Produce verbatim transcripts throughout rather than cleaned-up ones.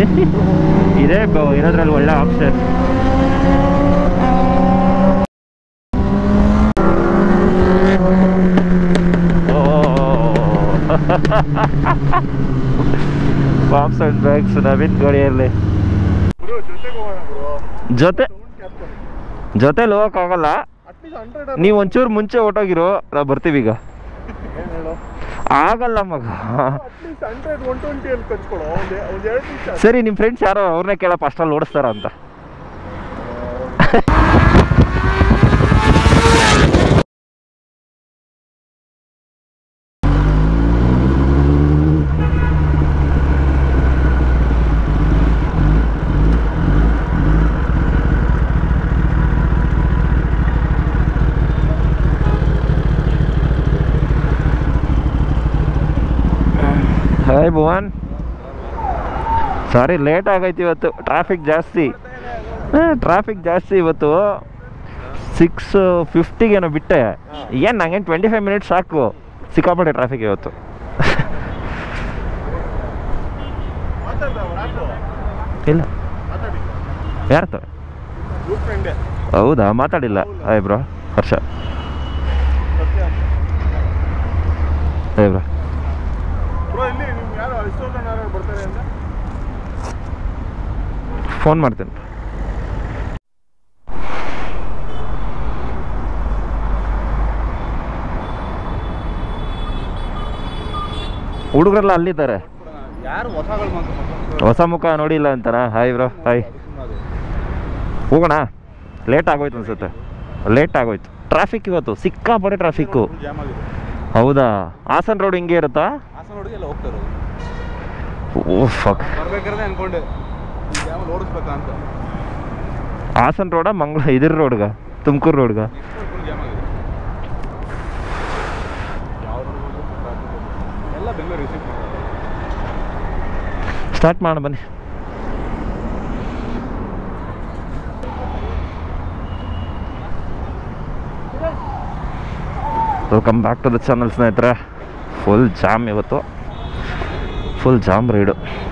ಇದೇ ಇರೋದ್ರಲ್ಲಿ ಒಳ್ಳೆ option. Pops and bags Naveen ಗಾಡಿಯಲ್ಲಿ ಜೊತೆ ಜೊತೆಲಿ ಹೋಗಕ್ಕಾಗಲ್ಲ. ನೀವು ಒಂಚೂರು ಮುಂಚೆ ಹೊಟ್ಟೋಗಿರೋ ನಾವು ಬರ್ತೀವಿ ಈಗ. ಆಗಲ್ಲ ಮಗ. ಸರಿ ನಿಮ್ಮ ಫ್ರೆಂಡ್ಸ್ ಯಾರೋ ಅವ್ರನ್ನೇ ಕೇಳಪ್ಪ, ಅಷ್ಟರಲ್ಲಿ ಓಡಿಸ್ತಾರ ಅಂತ. ಹಾಯ್ ಭುವನ್, ಸಾರಿ ಲೇಟ್ ಆಗೈತಿ ಇವತ್ತು. ಟ್ರಾಫಿಕ್ ಜಾಸ್ತಿ. ಹಾಂ ಟ್ರಾಫಿಕ್ ಜಾಸ್ತಿ ಇವತ್ತು. ಸಿಕ್ಸ್ ಫಿಫ್ಟಿಗೇನೋ ಬಿಟ್ಟೆ. ಏನು ನಂಗೇನು ಟ್ವೆಂಟಿ ಫೈವ್ ಮಿನಿಟ್ಸ್ ಸಾಕು. ಸಿಕ್ಕಾಪಟ್ಟೆ ಟ್ರಾಫಿಕ್ ಇವತ್ತು. ಇಲ್ಲ ಯಾರ್ತು? ಹೌದಾ? ಮಾತಾಡಿಲ್ಲ. Hi bro Harsha. Hi bro. Phone ಮಾಡ್ತೇನೆ. ಹುಡುಗರೆಲ್ಲ ಅಲ್ಲಿದ್ದಾರೆ. ಹೊಸ ಮುಖ ನೋಡಿಲ್ಲ ಅಂತಾನ? Hi bro. ಹಾಯ್. ಹೋಗೋಣ. ಲೇಟ್ ಆಗೋಯ್ತು ಅನ್ಸುತ್ತೆ. ಲೇಟ್ ಆಗೋಯ್ತು. ಟ್ರಾಫಿಕ್ ಇವತ್ತು ಸಿಕ್ಕಾಪಟ್ಟೆ ಟ್ರಾಫಿಕ್ಕು. ಹೌದಾ? ಹಾಸನ್ ರೋಡ್ ಹಿಂಗೆ ಇರುತ್ತಾ? ಹಾಸನ್ ರೋಡ ಮಂಗಳ ಇದ್ರ ರೋಡ್ಗ ತುಮಕೂರು ರೋಡ್ಗ? ಸ್ಟಾರ್ಟ್ ಮಾಡೋಣ ಬನ್ನಿ. Welcome back to the channel ಸ್ನೇಹಿತರೆ. ಫುಲ್ ಜಾಮ್ ಇವತ್ತು. Full jam ride.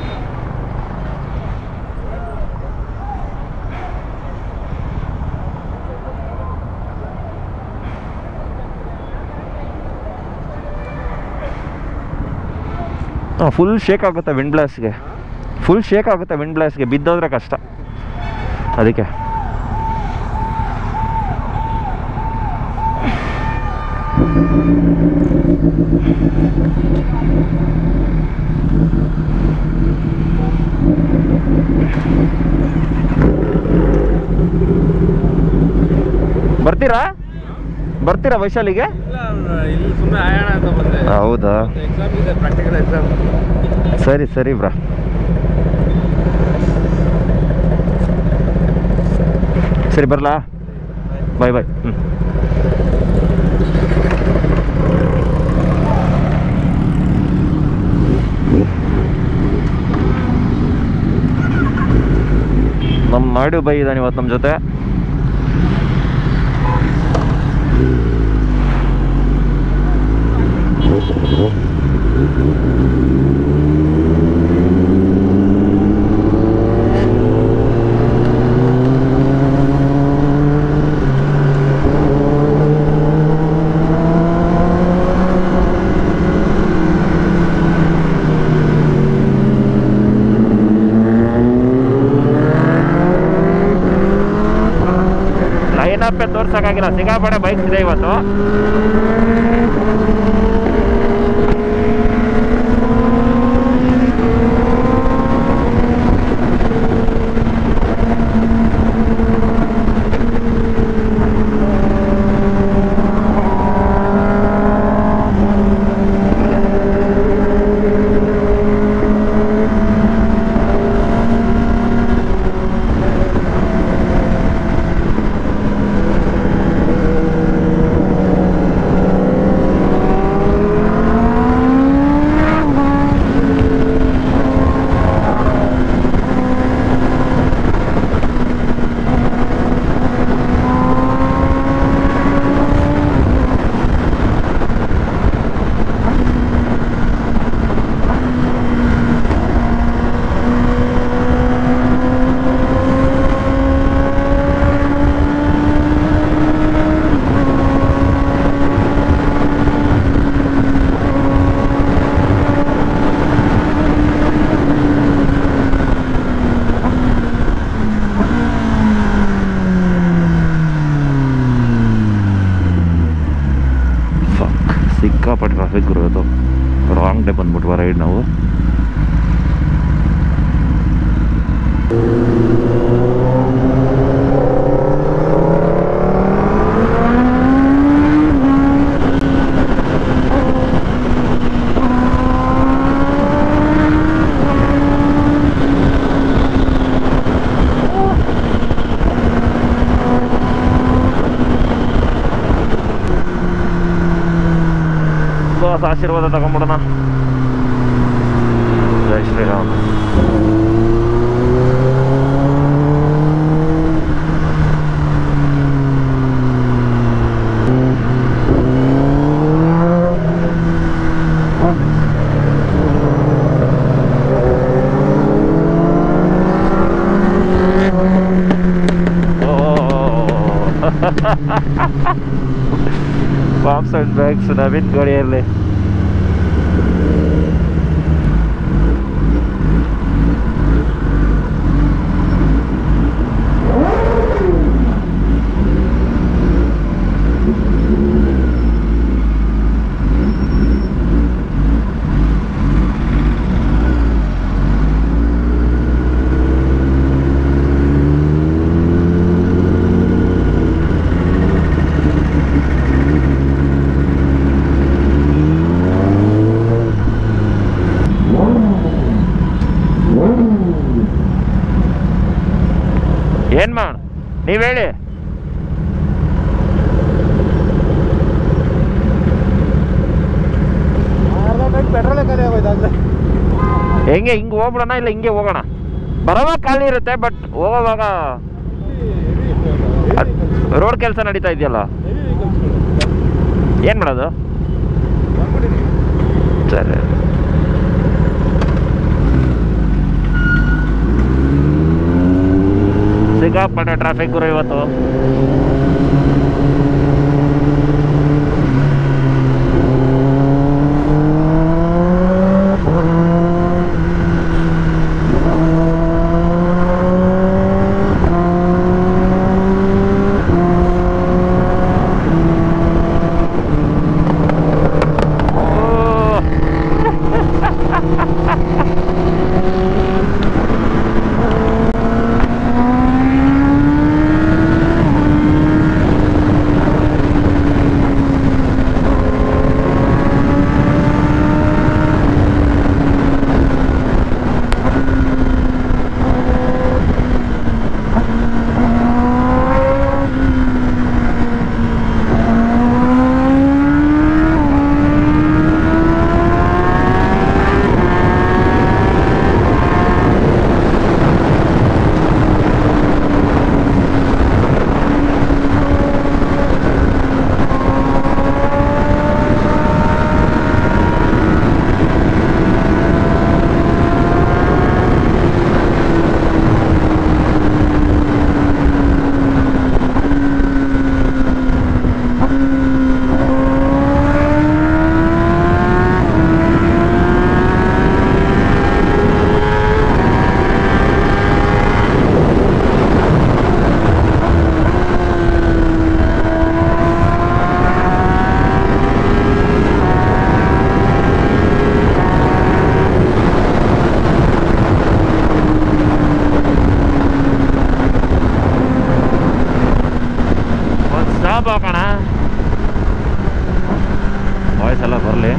ಹಾಂ ಫುಲ್ ಶೇಕ್ ಆಗುತ್ತೆ ವಿಂಡ್ ಬ್ಲಾಸ್ಟ್ಗೆ. ಫುಲ್ ಶೇಕ್ ಆಗುತ್ತೆ ವಿಂಡ್ ಬ್ಲಾಸ್ಟ್ಗೆ. ಬಿದ್ದೋದ್ರೆ ಕಷ್ಟ. ಅದಕ್ಕೆ ಬರ್ತೀರಾ? ಬರ್ತೀರಾ ವೈಶಾಲಿಗೆ? ಹೌದಾ? ಸರಿ ಸರಿ ಬ್ರಾ. ಸರಿ ಬರಲಾ? ಬಾಯ್ ಬಾಯ್. ಹ್ಞೂ ನಮ್ಮ ನಾಯ್ಡು ಬೈ ಇದ್ದಾನೆ ಇವತ್ತು ನಮ್ಮ ಜೊತೆ. ಲೈನ್ ಅಪ್ ತೋರ್ಸಕ್ಕಾಗಿಲ್ಲ. ಸಿಕ್ಕಾಪಟ್ಟೆ ಬೈಕ್ಸ್ ಇದೆ ಇವತ್ತು. ಸಿಕ್ಕಾಪಟ್ಟೆ ಟ್ರಾಫಿಕ್ ಇರೋದು. ರಾಂಗ್ ಡೇ ಬಂದ್ಬಿಟ್ವ ರೈಡ್ ನಾವು. ಆಶೀರ್ವಾದ ತಗೊಂಡ್ಬಿಡೋಣ. ಜೈ Shriram. Pops and bags Naveen ಗಾಡಿಯಲ್ಲಿ. ಏನ್ ಮಾಡ ನೀವ್ ಹೇಳಿ. ಹೆಂಗೆ ಹಿಂಗೆ ಹೋಗ್ಬಿಡೋಣ ಇಲ್ಲ ಹಿಂಗೆ ಹೋಗೋಣ? ಬರೋವಾಗ ಖಾಲಿ ಇರುತ್ತೆ, ಬಟ್ ಹೋಗೋವಾಗ ರೋಡ್ ಕೆಲಸ ನಡೀತಾ ಇದೆಯಲ್ಲ, ಏನ್ ಮಾಡೋದು? ಸರಿ, ಸಿಕ್ಕಾಪಟ್ಟೆ ಟ್ರಾಫಿಕ್ ಗುರು ಇವತ್ತು. ಹಾಕೋಣ, ವಾಯ್ಸ್ ಎಲ್ಲ ಬರಲಿ.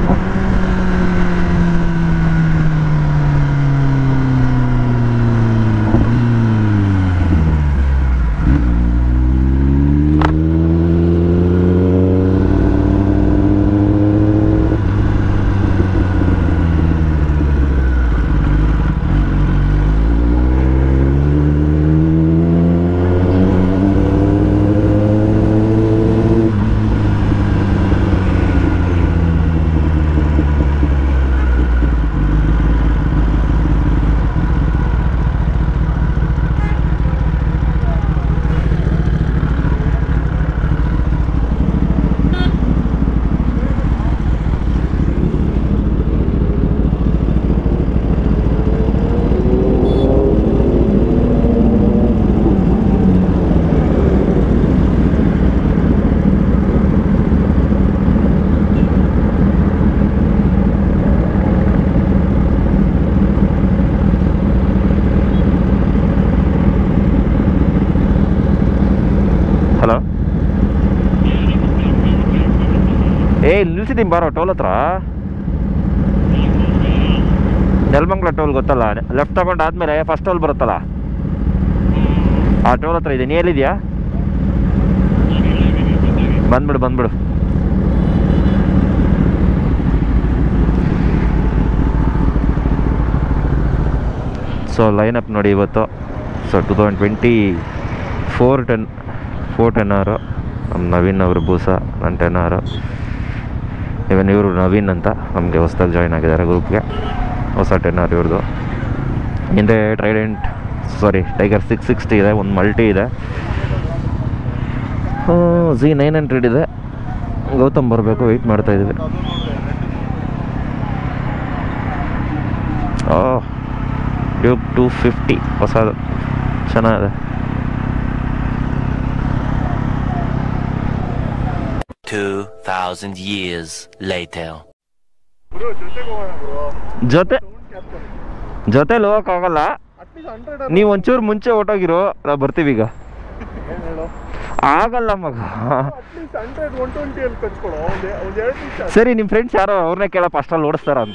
ಹಲೋ, ಏ ನಿಲ್ಸಿದ್ದೀನಿ ಬಾರೋ ಟೋಲ್ ಹತ್ರ. ನೆಲಮಂಗ್ಲ ಟೋಲ್ ಗೊತ್ತಲ್ಲ, ಲೆಫ್ಟ್ ತಗೊಂಡು ಆದಮೇಲೆ ಫಸ್ಟ್ ಟೋಲ್ ಬರುತ್ತಲ್ಲ, ಆ ಟೋಲ್ ಹತ್ರ ಇದೆ. ನೀ ಎಲ್ಲಿದೆಯಾ? ಬಂದ್ಬಿಡು ಬಂದ್ಬಿಡು. ಸೊ ಲೈನ್ ಅಪ್ ನೋಡಿ ಇವತ್ತು. So two thousand twenty four ten four ten ಆರು ನಮ್ಮ ನವೀನ್ ಅವರು ಬೂಸ, ನನ್ನ ಟೆನ್ ಆರು. ಇವನ್ ಇವರು ನವೀನ್ ಅಂತ ನಮಗೆ ಹೊಸ್ದಾಗಿ ಜಾಯ್ನ್ ಆಗಿದ್ದಾರೆ ಗ್ರೂಪ್ಗೆ. ಹೊಸ ಟೆನ್ ಆರ್ ಇವ್ರದ್ದು. ಹಿಂದೆ Trident sorry Tiger six sixty ಇದೆ, ಒಂದು ಮಲ್ಟಿ ಇದೆ, ಜಿ ನೈನ್ ಹಂಡ್ರೆಡ್ ಇದೆ. ಗೌತಮ್ ಬರಬೇಕು, ವೆಯ್ಟ್ ಮಾಡ್ತಾಯಿದ್ದೀವಿ. ಓಹ್ ಡ್ಯೂಕ್ ಟು ಫಿಫ್ಟಿ ಹೊಸದು, ಚೆನ್ನಾಗಿದೆ. two thousand years later. ಜೊತೆ ಜೊತೆಲಿ ಹೋಗೋಕ್ಕಾಗಲ್ಲ, ನೀವು ಒಂಚೂರು ಮುಂಚೆ ಹೊಟ್ಟೋಗಿರೋ, ನಾವು ಬರ್ತೀವಿ ಈಗ. ಆಗಲ್ಲ ಮಗ. ಸರಿ, ನಿಮ್ಮ ಫ್ರೆಂಡ್ಸ್ ಯಾರೋ ಅವ್ರನ್ನೇ ಕೇಳಪ್ಪ, ಅಷ್ಟರಲ್ಲಿ ಓಡಿಸ್ತಾರ ಅಂತ.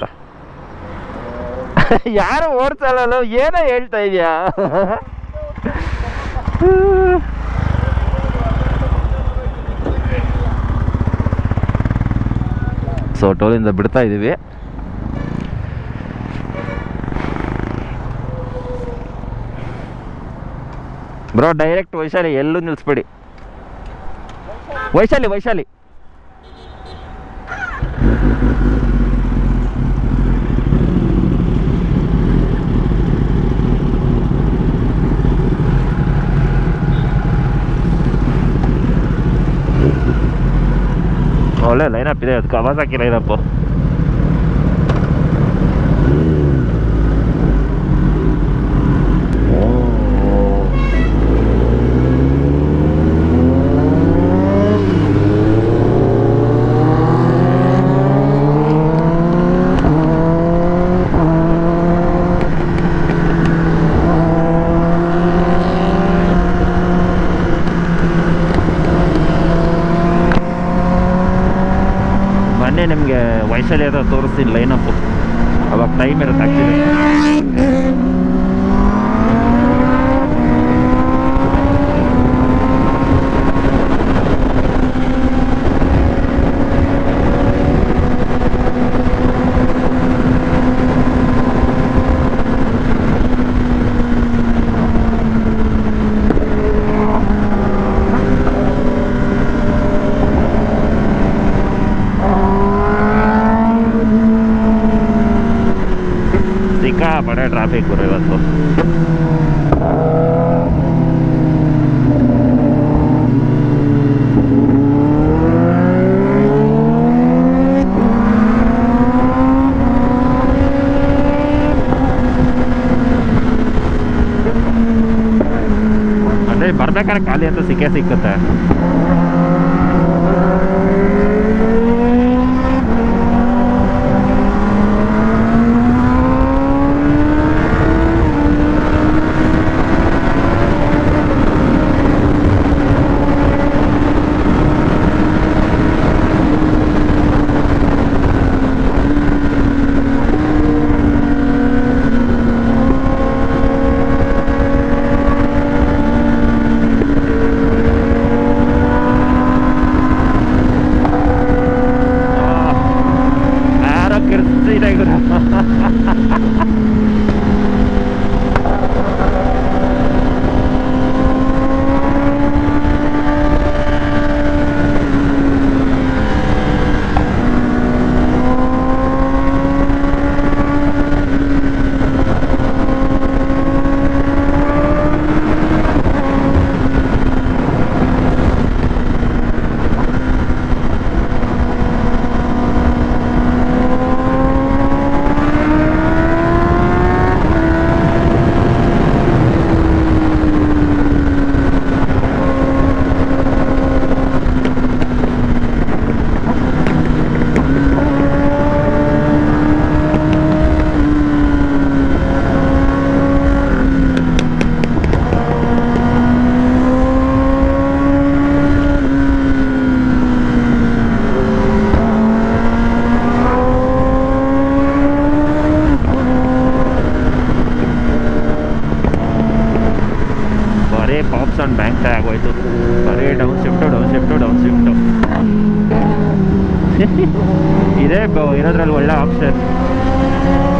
ಯಾರು ಓಡಿಸಲ್ಲ, ಏನೋ ಹೇಳ್ತಾ ಇದೆಯಾ? ಸೊ ಟೋಲಿಂದ ಬಿಡ್ತಾ ಇದ್ದೀವಿ. ಬ್ರೋ ಡೈರೆಕ್ಟ್ ವೈಶಾಲಿ, ಎಲ್ಲೂ ನಿಲ್ಲಿಸ್ಬೇಡಿ. ವೈಶಾಲಿ ವೈಶಾಲಿ ಒಳ್ಳೆ ಲೈನಪ್ ಇದೆ, ಅದು ಕವಾಸಾಕಿ ಲೈನಪ್ಪು. ನಿಮಗೆ ವೈಶಾಲಿ ಹತ್ರ ತೋರಿಸ್ತೀನಿ ಲೈನಪ್ಪು, ಅವಾಗ ಟೈಮ್ ಇರುತ್ತೆ ಆ್ಯಕ್ಚುಲಿ. ಬಡ ಟ್ರಾಫಿಕ್ ಬರೋ ಇವತ್ತು. ಅದೇ ಬರ್ಬೇಕಾದ್ರೆ ಖಾಲಿ ಅಂತ ಸಿಕ್ಕೇ ಸಿಕ್ಕುತ್ತೆ. ಇದೇ ಇರೋದ್ರಲ್ಲಿ ಒಳ್ಳೆ ಆಪ್ಷನ್.